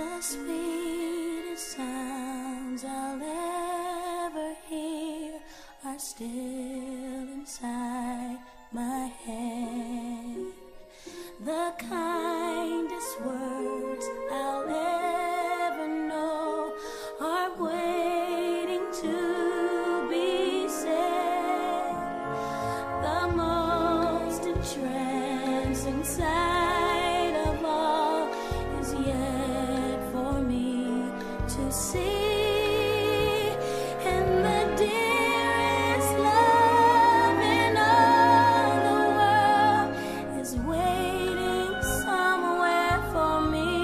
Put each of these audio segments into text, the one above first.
The sweetest sounds I'll ever hear are still inside my head. The kindest words I'll ever know are waiting to be said. The most entrancing sight of all is yet for me to see. And the dearest love in all the world is waiting somewhere for me,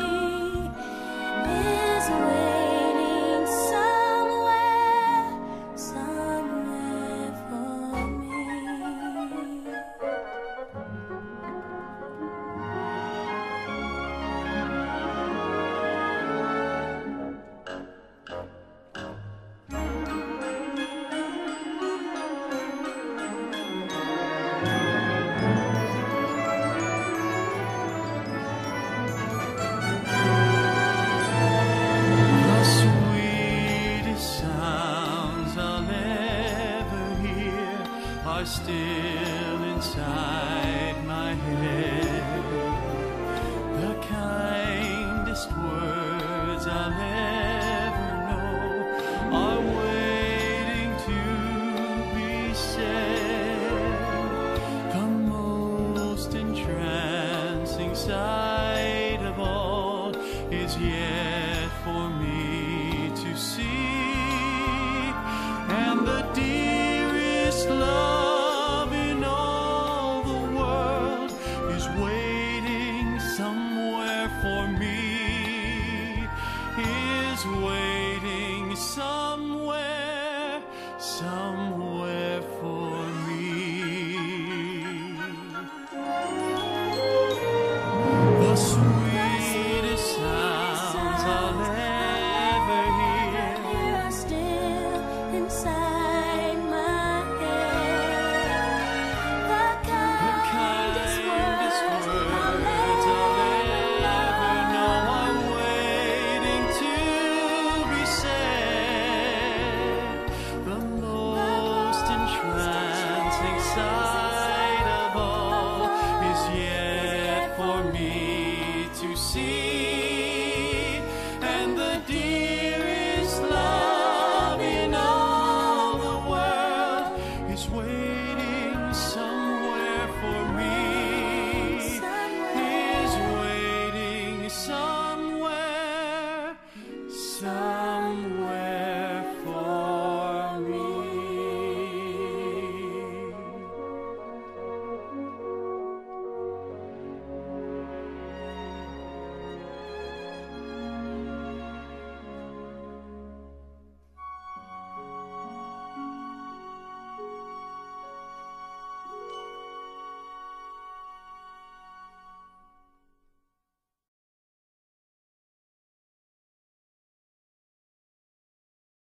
is waiting somewhere for me. The sweetest sounds I'll ever hear are still inside my head. The kindest words I'll ever know are waiting to be said. The most entrancing sight of all is yet for me to see. And the dearest love in all the world is waiting somewhere for me, is waiting somewhere for me. The sweetest sounds I'll ever hear Are still inside my head. The kindest words I'll ever know are waiting to be said. The most entrancing sight of all is yet for me to see.